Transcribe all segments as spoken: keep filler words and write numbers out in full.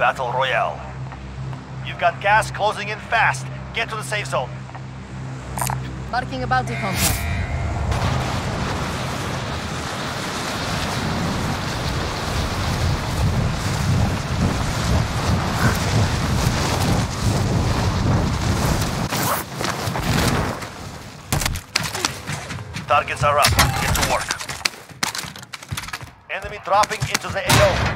Battle Royale. You've got gas closing in fast. Get to the safe zone. Marking a bounty contract. Targets are up. Get to work. Enemy dropping into the A O.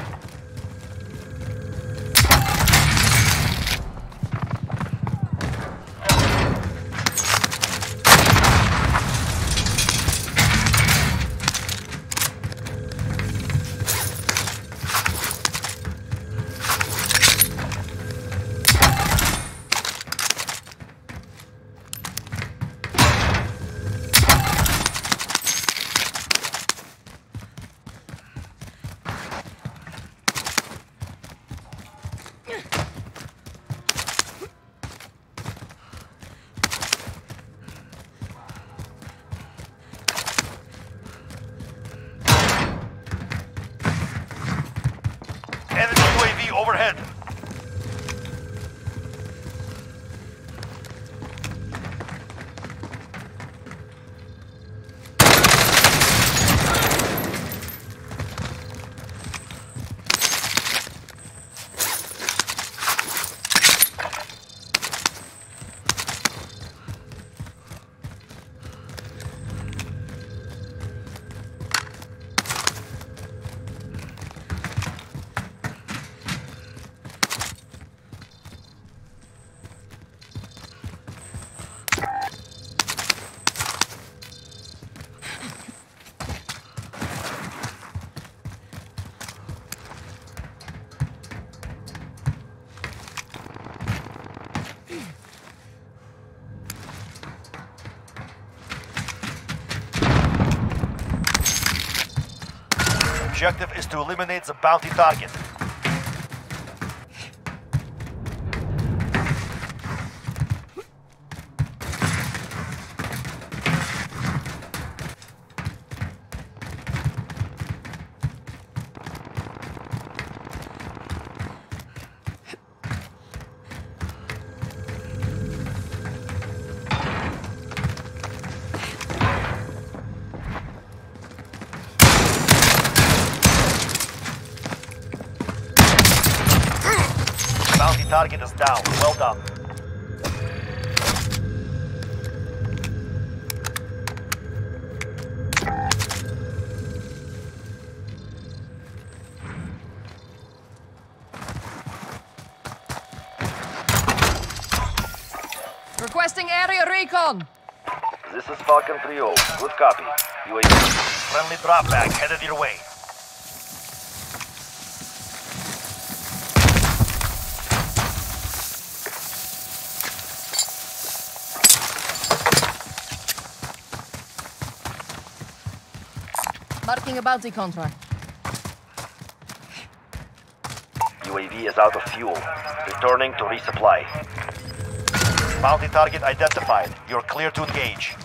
Enemy U A V overhead. Objective is to eliminate the bounty target. Bounty target is down. Well done. Requesting area recon. This is Falcon three oh. Good copy. U A V. Friendly drop bag headed your way. Marking a bounty contract. U A V is out of fuel. Returning to resupply. Bounty target identified. You're clear to engage.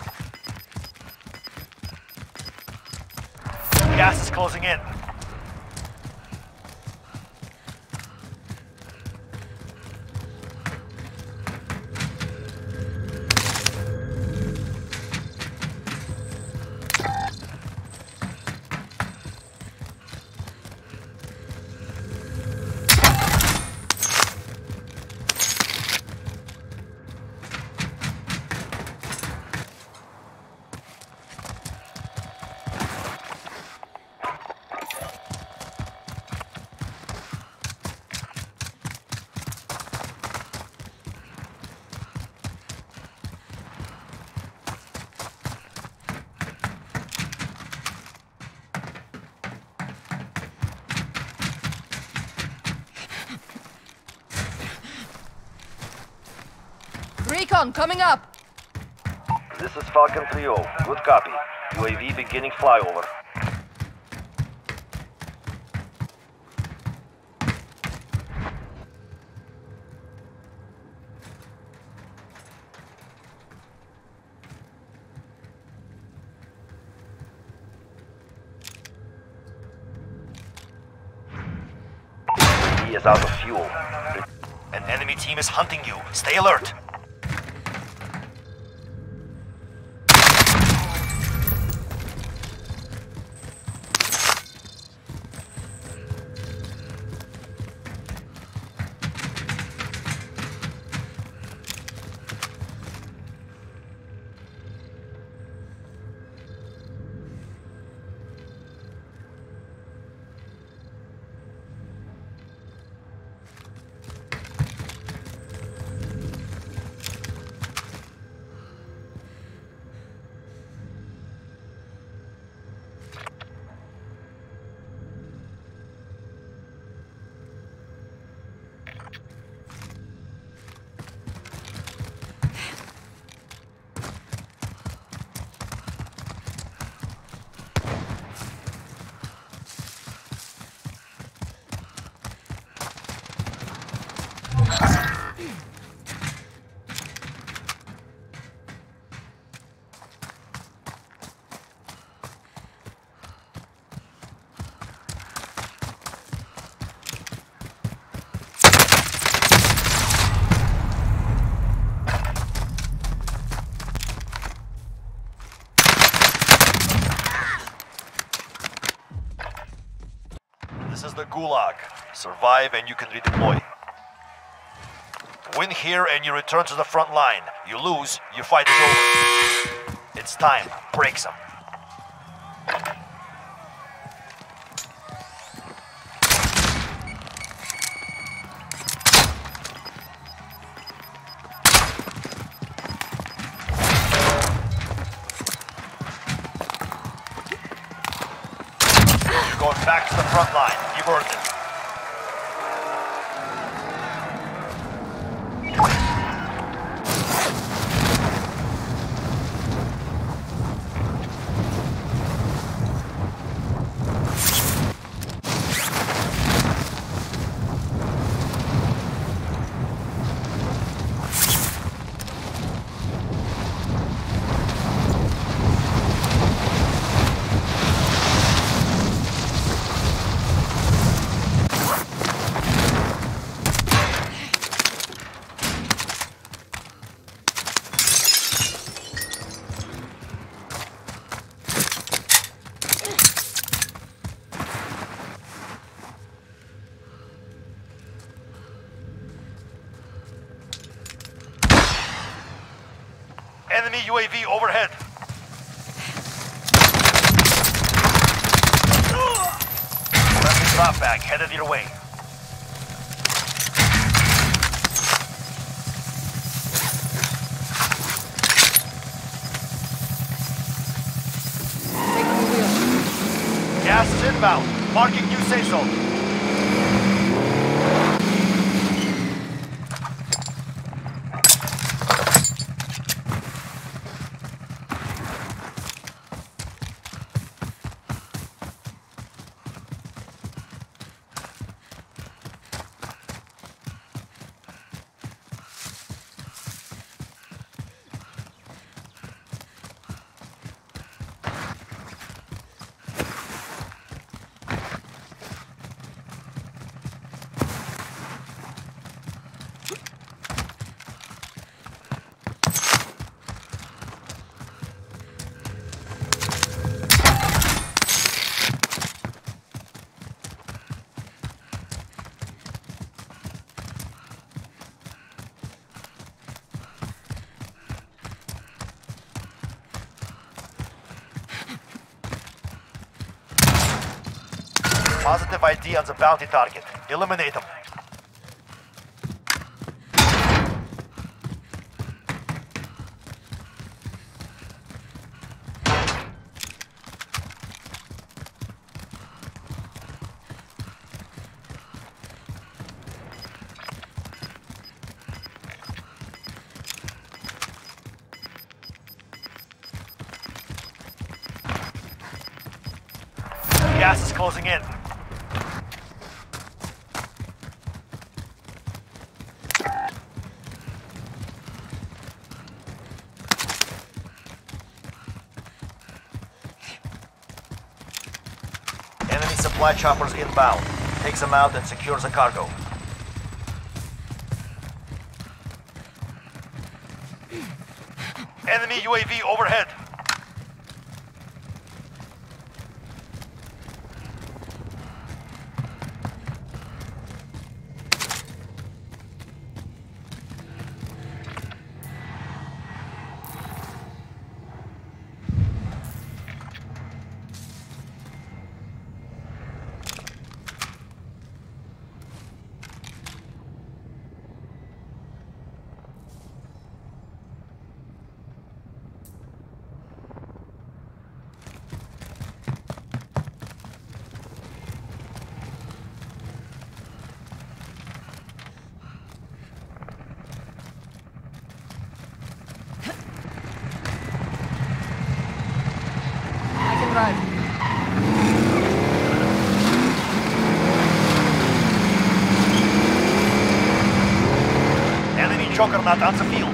Gas is closing in. Recon coming up. This is Falcon three oh. Good copy. U A V beginning flyover. U A V V is out of fuel. An enemy team is hunting you. Stay alert. This is the Gulag. Survive and you can redeploy. Win here and you return to the front line. You lose, your fight is over. It's time. Break some. You're going back to the front line. You've earned it. Enemy U A V overhead. Friendly dropback headed your way. Taking the wheel. Gas is inbound. Marking new safe zone. Positive I D on the bounty target. Eliminate them. Gas is closing in. Enemy supply choppers inbound. Takes them out and secures the cargo. Enemy U A V overhead. Enemy Juggernaut on the field.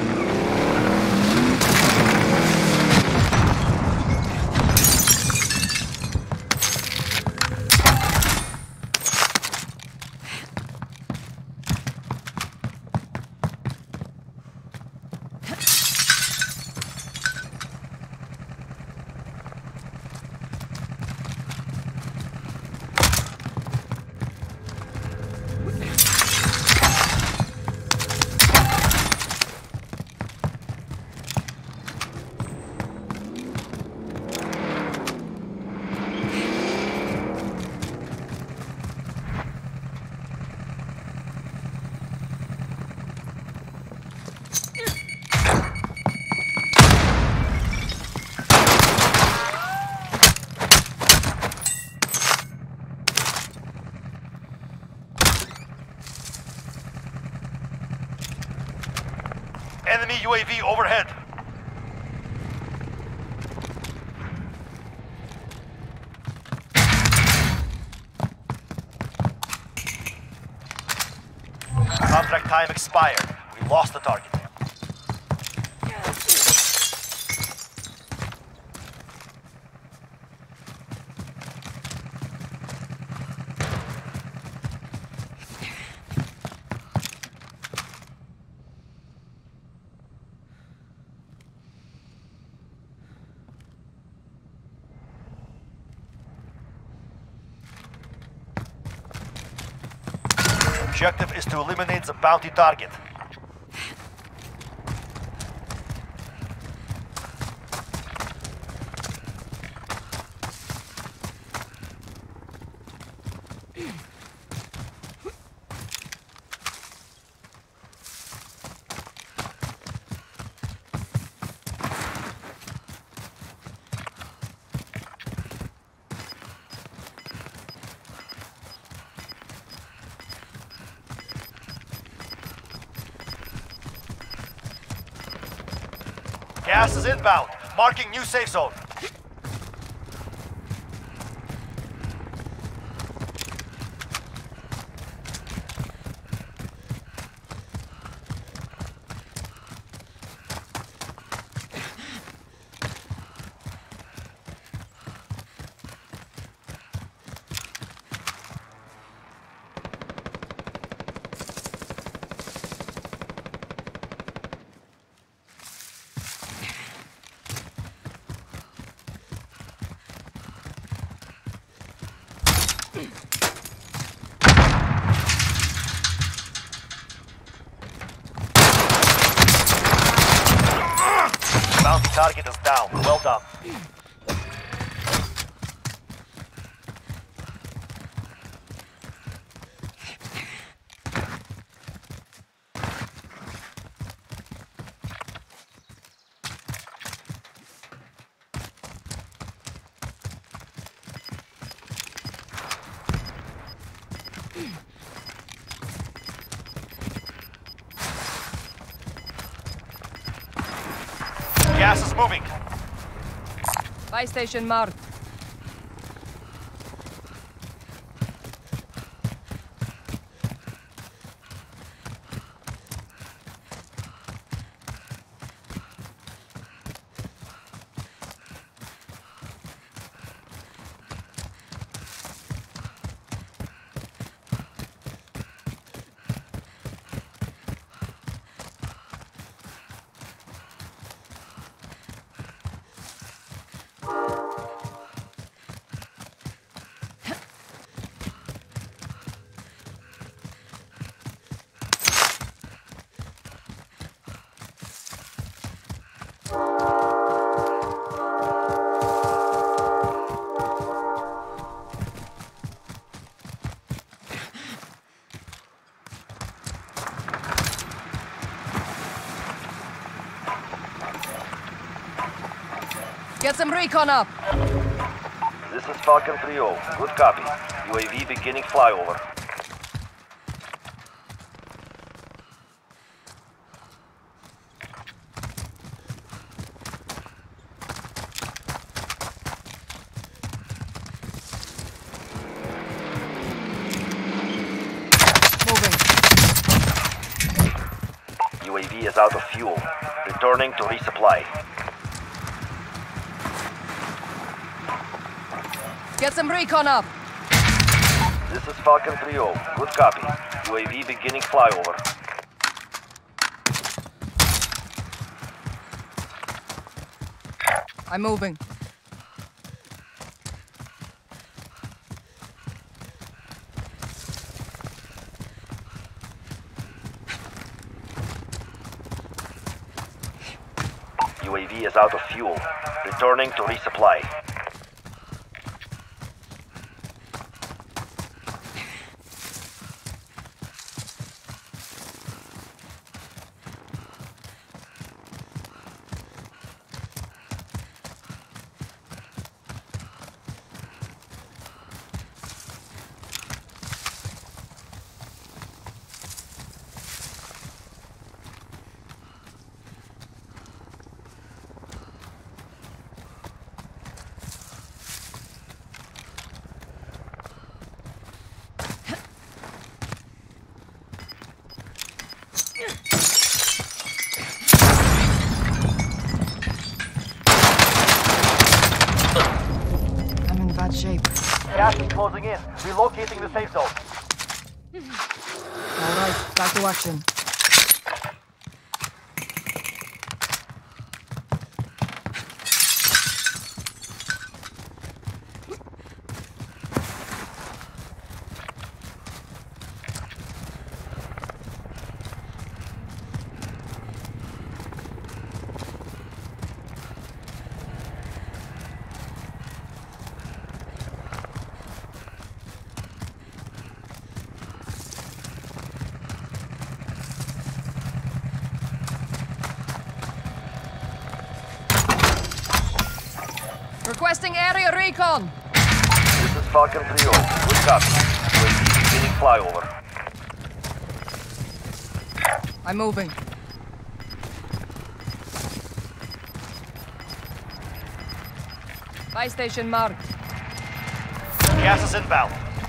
Enemy U A V overhead. Contract time expired. We lost the target. Objective is to eliminate the bounty target. Gas is inbound, marking new safe zone. Bounty target is down. Well done. Gas is moving. Buy station marked. Get some recon up. This is Falcon three oh. Good copy. U A V beginning flyover. U A V is out of fuel. Returning to resupply. Get some recon up. This is Falcon three oh. Good copy. U A V beginning flyover. I'm moving. U A V is out of fuel. Returning to resupply. I'm in bad shape. Gas is closing in. Relocating the safe zone. All right, back to action. Requesting area recon. This is Falcon three oh. Good copy. U A V beginning flyover. I'm moving. Buy station marked. Gas is inbound.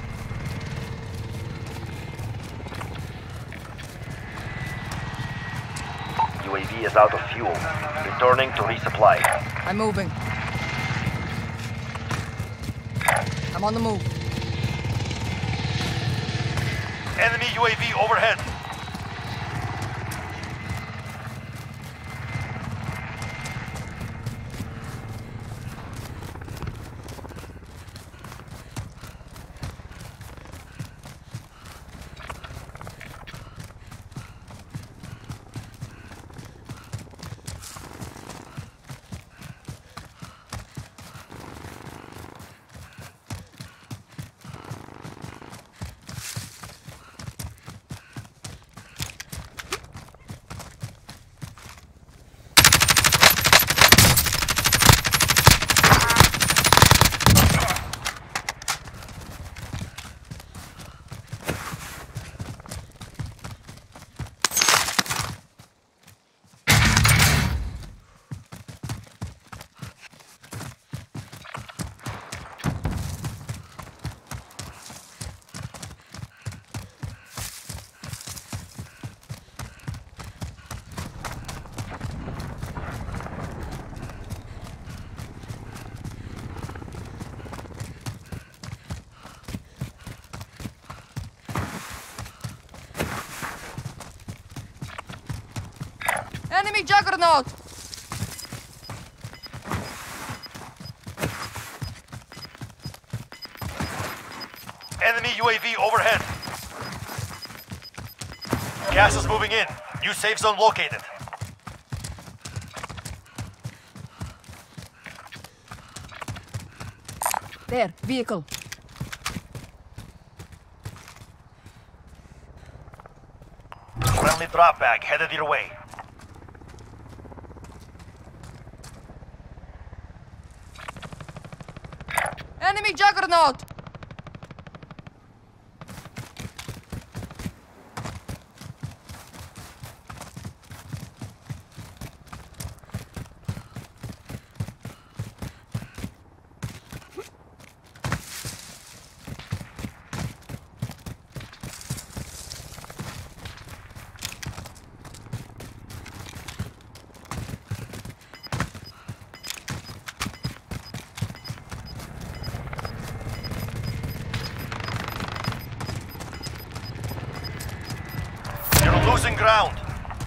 U A V is out of fuel. Returning to resupply. I'm moving. I'm on the move. Enemy U A V overhead. Enemy juggernaut! Enemy U A V overhead. Gas is moving in. New safe zone located. There, vehicle. Friendly drop bag headed your way. Enemy Juggernaut! You're losing ground.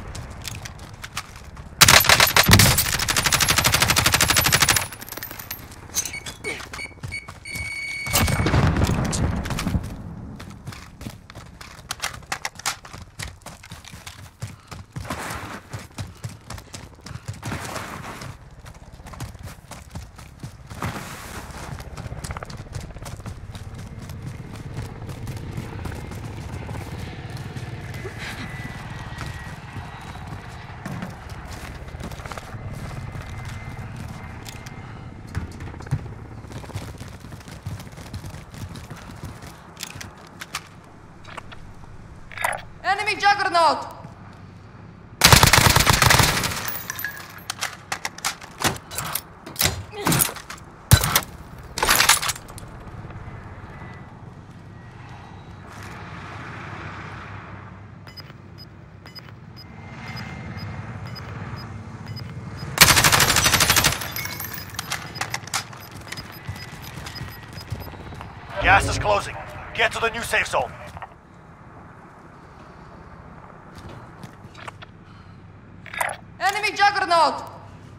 Enemy Juggernaut! Gas is closing. Get to the new safe zone. Enemy Juggernaut!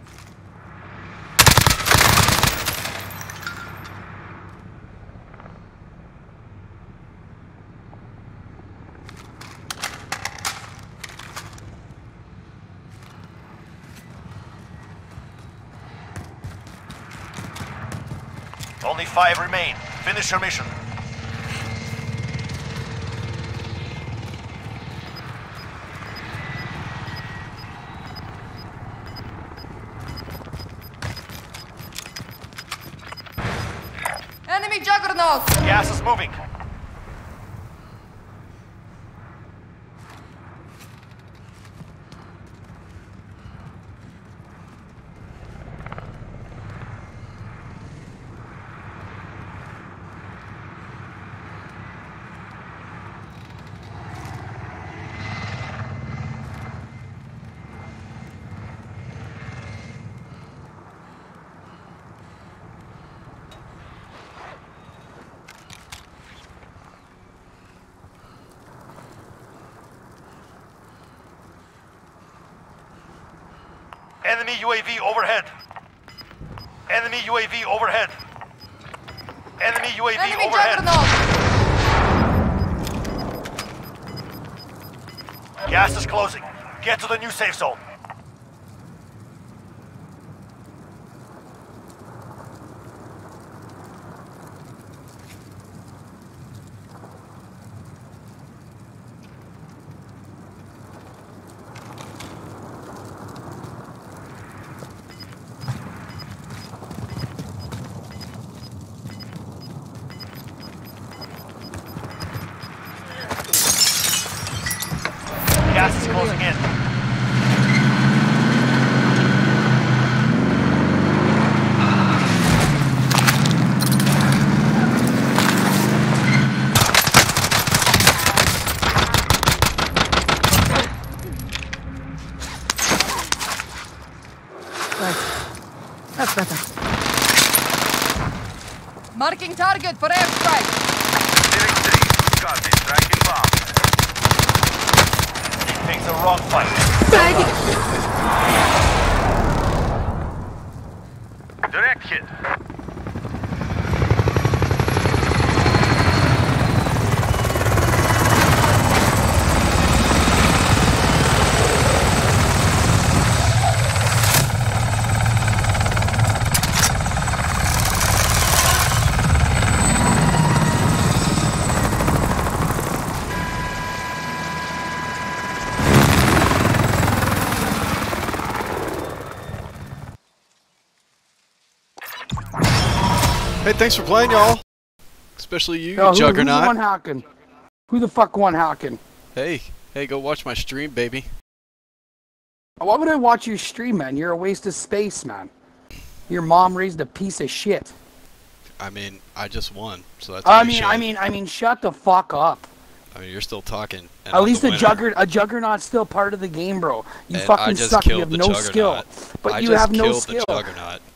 Only five remain. Finish your mission. Enemy Juggernaut! Gas is moving. Enemy U A V overhead. Enemy U A V overhead. Enemy U A V Enemy overhead. Juggernaut! Gas is closing. Get to the new safe zone. Gas is closing in. Right. That's better. Marking target for airstrike. Steering three. Copy. Striking bomb. He takes a wrong fight. Direct hit. Hey, thanks for playing, y'all. Especially you, Yo, who, Juggernaut. Who's the one hacking? Who the fuck one hacking? Hey, hey, go watch my stream, baby. Why would I watch your stream, man? You're a waste of space, man. Your mom raised a piece of shit. I mean, I just won, so that's. I mean, I mean, I mean, shut the fuck up. I mean, you're still talking. And At I'm least the a winner. jugger, a juggernaut's still part of the game, bro. You And I fucking just suck. You killed have the no skill. Juggernaut. But I you just have no killed skill. the Juggernaut.